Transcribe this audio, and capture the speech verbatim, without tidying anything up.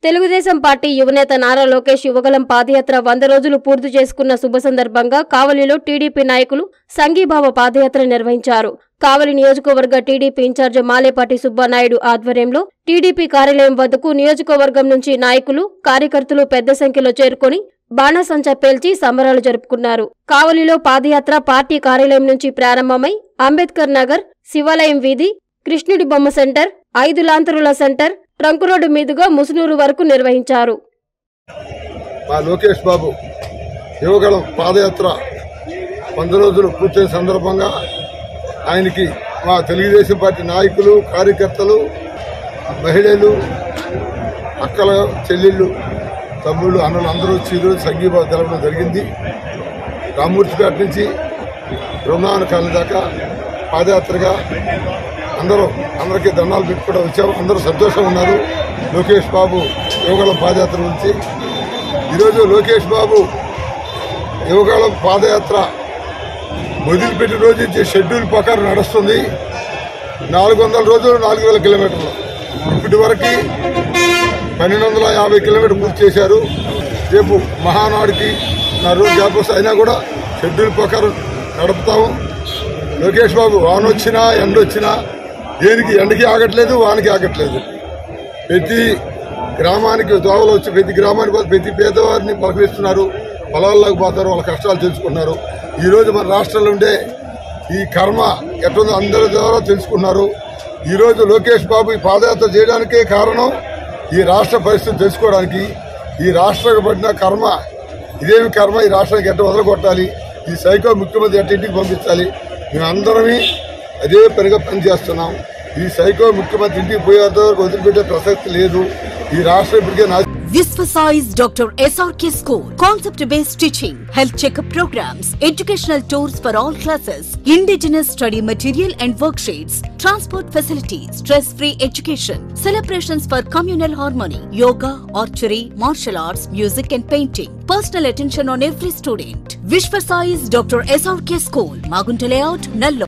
Telugu Desam party యువనేత నారా లోకేష్ యువగలం పాదయాత్ర వంద రోజులు పూర్తి చేసుకున్న శుభ సందర్భంగా కావలిలో టీడీపీ నాయకులు సంఘీభావ పాదయాత్ర నిర్వహించారు. కావలి నియోజకవర్గ టీడీపీ ఇన్ఛార్జ్ మాలేపాటి సుబ్బానాయుడు ఆధ్వర్యంలో టీడీపీ కార్యాలయం వద్దకు నియోజకవర్గం నుంచి నాయకులు, కార్యకర్తలు పెద్ద సంఖ్యలో చేరుకుని బాణాసంచా పేల్చి సంబరాలు జరుపుకున్నారు. కావలిలో పాదయాత్ర పార్టీ కార్యాలయం నుంచి ప్రారంభమై అంబేద్కర్ నగర్, శివాలయం వీధి, కృష్ణుడి బొమ్మ సెంటర్, ఐదు లాంతరుల సెంటర్, ట్రంక్ రోడ్డు మీదుగా ముసునూరు వరకు నిర్వహించారు. మా లోకేష్ బాబు యువగలం పాదయాత్ర వంద రోజులు పూర్తయిన సందర్భంగా ఆయనకి మా తెలుగుదేశం పార్టీ నాయకులు, కార్యకర్తలు, మహిళలు, అక్కల చెల్లెళ్ళు, తమ్ముళ్ళు, అన్నలు అందరూ వచ్చి ఈరోజు సంఘీభావ తెలపడం జరిగింది. రామూర్తిపేట నుంచి బృందావన కాలనీ దాకా పాదయాత్రగా అందరూ అందరికీ దండాలు పెట్టుకోవడం వచ్చాము. అందరూ సంతోషంగా ఉన్నారు. లోకేష్ బాబు యువగలం పాదయాత్ర నుంచి ఈరోజు లోకేష్ బాబు యువగలం పాదయాత్ర మొదలుపెట్టిన రోజు నుంచి షెడ్యూల్ ప్రకారం నడుస్తుంది. నాలుగు వందల రోజులు నాలుగు వేల కిలోమీటర్లు ఇప్పటి వరకు పన్నెండు వందల యాభై కిలోమీటర్లు పూర్తి చేశారు. రేపు మహానాడుకి నా రోజు గ్యాప్ అయినా కూడా షెడ్యూల్ ప్రకారం నడుపుతాము. లోకేష్ బాబు వాన వచ్చినా ఎండ వచ్చినా దేనికి ఎండకి ఆగట్లేదు, వానకి ఆగట్లేదు. ప్రతి గ్రామానికి దోవలు వచ్చి ప్రతి గ్రామానికి ప్రతి పేదవారిని పలకరిస్తున్నారు. పొలాల్లోకి పోతారు, వాళ్ళ కష్టాలు తెలుసుకుంటున్నారు. ఈరోజు మన రాష్ట్రంలో ఉండే ఈ కర్మ ఎట్లుందో అందరి ద్వారా తెలుసుకున్నారు. ఈరోజు లోకేష్ బాబు ఈ పాదయాత్ర చేయడానికే కారణం ఈ రాష్ట్ర పరిస్థితి తెలుసుకోవడానికి. ఈ రాష్ట్రానికి పడిన కర్మ ఇదేమి కర్మ, ఈ రాష్ట్రానికి ఎట్ట వదలగొట్టాలి, ఈ సైకో ముఖ్యమంత్రి ఎట్ట ఇంటికి పంపించాలి, మేమందరమీ అదే పనిగా పనిచేస్తున్నాం. ఈ సైకో ముఖ్యమంత్రి ఇంటికి పోయేంత వరకు వదిలిపెట్టే ప్రసక్తి లేదు. ఈ రాష్ట్రం ఇప్పటికే నా Visvasize Doctor S R K School. Concept-based teaching, health checkup programs, educational tours for all classes, indigenous study material and worksheets, transport facilities, stress-free education, celebrations for communal harmony, yoga, archery, martial arts, music and painting. Personal attention on every student. Visvasize Doctor S R K School, Magunta Layout, Nallo.